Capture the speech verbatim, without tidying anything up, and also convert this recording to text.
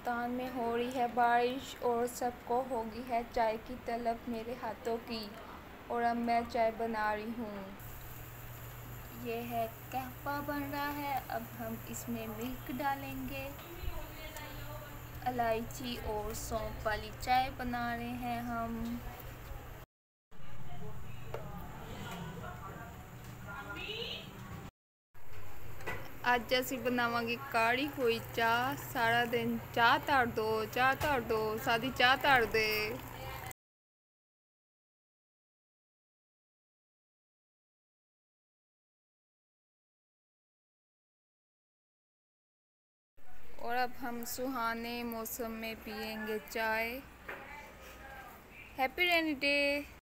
हिंदुस्तान में हो रही है बारिश और सबको होगी है चाय की तलब मेरे हाथों की। और अब मैं चाय बना रही हूँ। ये है कहवा बन रहा है। अब हम इसमें मिल्क डालेंगे। इलायची और सौंफ वाली चाय बना रहे हैं हम। ਅੱਜ ਅਸੀਂ ਬਣਾਵਾਂਗੇ ਕਾੜੀ ਹੋਈ ਚਾਹ। ਸਾਰਾ ਦਿਨ ਚਾਹ ਧਰ ਦੋ ਚਾਹ ਧਰ ਦੋ ਸਾਡੀ ਚਾਹ ਧਰ ਦੇ। और अब हम सुहाने मौसम में पियेंगे चाय। Happy rainy day.